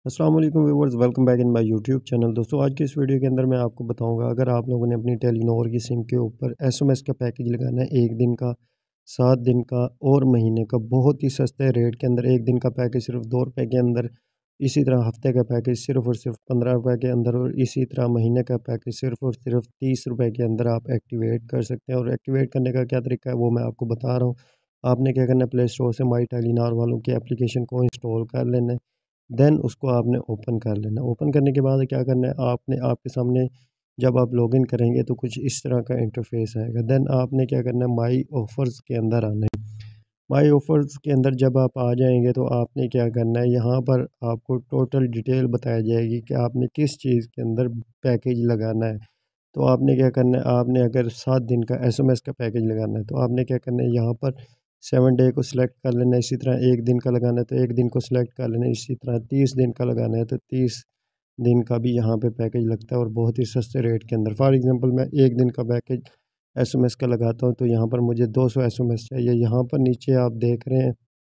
अस्सलाम वालेकुम viewers, welcome back in my YouTube channel. दोस्तों आज की इस वीडियो के अंदर मैं आपको बताऊंगा, अगर आप लोगों ने अपनी टेलीनॉर की सिम के ऊपर एसएमएस का पैकेज लगाना है 1 दिन का, 7 दिन का और महीने का, बहुत ही सस्ते रेट के अंदर। 1 दिन का पैकेज सिर्फ 2 रुपये के अंदर, इसी तरह हफ्ते का पैकेज सिर्फ और सिर्फ 15 रुपये के अंदर, और इसी तरह महीने का पैकेज सिर्फ और सिर्फ 30 रुपये के अंदर आप एक्टिवेट कर सकते हैं। और एक्टिवेट करने का क्या तरीका है वो मैं आपको बता रहा हूँ। आपने क्या करना है, प्ले स्टोर से माई टेलीनॉर वालों की एप्लीकेशन को इंस्टॉल कर लेना है। देन उसको आपने ओपन कर लेना। ओपन करने के बाद क्या करना है, आपने आपके सामने जब आप लॉगिन करेंगे तो कुछ इस तरह का इंटरफेस आएगा। देन आपने क्या करना है, माई ऑफ़र्स के अंदर आना है। माई ऑफ़र्स के अंदर जब आप आ जाएंगे तो आपने क्या करना है, यहाँ पर आपको टोटल डिटेल बताई जाएगी कि आपने किस चीज़ के अंदर पैकेज लगाना है। तो आपने क्या करना है, आपने अगर 7 दिन का एसएमएस का पैकेज लगाना है तो आपने क्या करना है, यहाँ पर 7 डे को सिलेक्ट कर लेना है। इसी तरह 1 दिन का लगाना है तो 1 दिन को सिलेक्ट कर लेना है। इसी तरह 30 दिन का लगाना है तो 30 दिन का भी यहाँ पे पैकेज लगता है, और बहुत ही सस्ते रेट के अंदर। फॉर एग्जांपल मैं 1 दिन का पैकेज एसएमएस का लगाता हूँ तो यहाँ पर मुझे 200 एसएमएस चाहिए। यहाँ पर नीचे आप देख रहे हैं,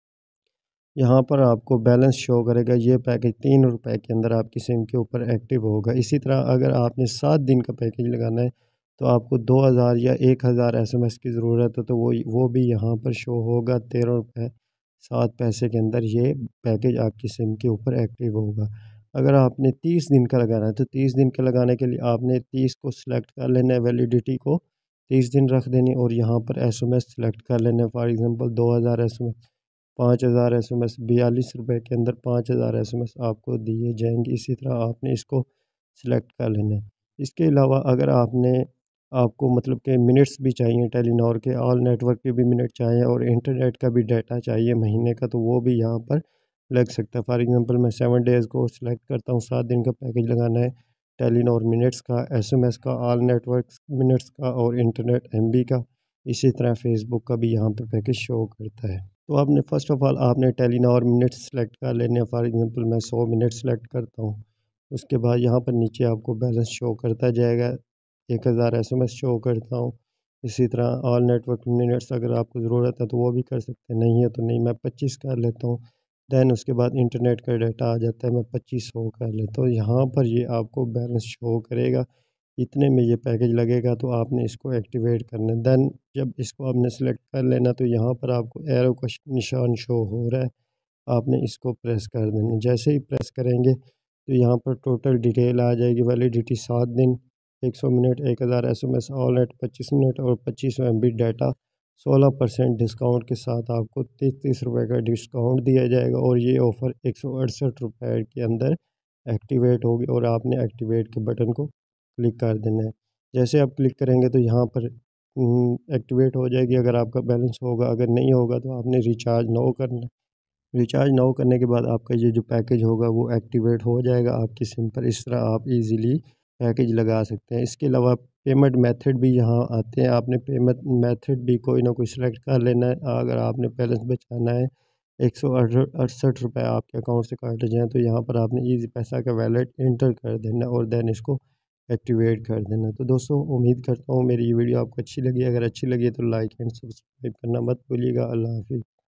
यहाँ पर आपको बैलेंस शो करेगा। ये पैकेज 3 रुपये के अंदर आपकी सिम के ऊपर एक्टिव होगा। इसी तरह अगर आपने 7 दिन का पैकेज लगाना है तो आपको 2000 या 1000 एसएमएस की ज़रूरत है, तो वो भी यहाँ पर शो होगा। 13 रुपये 7 पैसे के अंदर ये पैकेज आपकी सिम के ऊपर एक्टिव होगा। अगर आपने 30 दिन का लगाना है तो 30 दिन का लगाने के लिए आपने 30 को सिलेक्ट कर लेना है, वैलिडिटी को 30 दिन रख देनी, और यहाँ पर एसएमएस सेलेक्ट कर लेना है। फॉर एग्ज़ाम्पल 2000 एसएमएस, 5000 एसएमएस, 42 रुपये के अंदर 5000 एसएमएस आपको दिए जाएंगे। इसी तरह आपने इसको सिलेक्ट कर लेना है। इसके अलावा अगर आपको मतलब कि मिनट्स भी चाहिए, टेलीनॉर के ऑल नेटवर्क के भी मिनट चाहिए और इंटरनेट का भी डाटा चाहिए महीने का, तो वो भी यहाँ पर लग सकता है। फॉर एग्जांपल मैं 7 डेज़ को सिलेक्ट करता हूँ, 7 दिन का पैकेज लगाना है। टेलीनॉर मिनट्स का, एसएमएस का, ऑल नेटवर्क मिनट्स का और इंटरनेट एमबी का, इसी तरह फेसबुक का भी यहाँ पर पैकेज शो करता है। तो आपने फ़र्स्ट ऑफ़ ऑल आपने टेलीनॉर मिनट्स सेलेक्ट कर लेने हैं। फॉर एग्जांपल मैं 100 मिनट सेलेक्ट करता हूँ। उसके बाद यहाँ पर नीचे आपको बैलेंस शो करता जाएगा। 1000 एसएमएस शो करता हूँ। इसी तरह ऑल नेटवर्क मिनट्स अगर आपको ज़रूरत है तो वो भी कर सकते हैं, नहीं है तो नहीं। मैं 25 कर लेता हूँ। दैन उसके बाद इंटरनेट का डाटा आ जाता है, मैं 2500 कर लेता हूँ। यहाँ पर ये आपको बैलेंस शो करेगा, इतने में ये पैकेज लगेगा, तो आपने इसको एक्टिवेट करना है। देन जब इसको आपने सेलेक्ट कर लेना तो यहाँ पर आपको एरो का निशान शो हो रहा है, आपने इसको प्रेस कर देना। जैसे ही प्रेस करेंगे तो यहाँ पर टोटल डिटेल आ जाएगी। वैलिडिटी 7 दिन, 100 minute, 1000 SMS, all net 25 minute और 2500 एमबी डाटा। 16% डिस्काउंट के साथ आपको 33 रुपये का डिस्काउंट दिया जाएगा, और ये ऑफ़र 168 रुपये के अंदर एक्टिवेट होगी, और आपने एक्टिवेट के बटन को क्लिक कर देना है। जैसे आप क्लिक करेंगे तो यहाँ पर एक्टिवेट हो जाएगी अगर आपका बैलेंस होगा। अगर नहीं होगा तो आपने रिचार्ज नो करना है। रिचार्ज नो करने के बाद आपका ये जो पैकेज होगा वो एक्टिवेट हो जाएगा आपकी सिम पर। इस तरह आप इजीली पैकेज लगा सकते हैं। इसके अलावा पेमेंट मेथड भी यहाँ आते हैं, आपने पेमेंट मेथड भी कोई ना कोई सिलेक्ट कर लेना है। अगर आपने बैलेंस बचाना है, 168 रुपये आपके अकाउंट से काटे जाएँ, तो यहाँ पर आपने ईज़ी पैसा का वैलेट इंटर कर देना और देन इसको एक्टिवेट कर देना। तो दोस्तों उम्मीद करता हूँ मेरी ये वीडियो आपको अच्छी लगी। अगर अच्छी लगी है तो लाइक एंड सब्सक्राइब करना मत भूलिएगा। अल्लाह हाफ़िज़।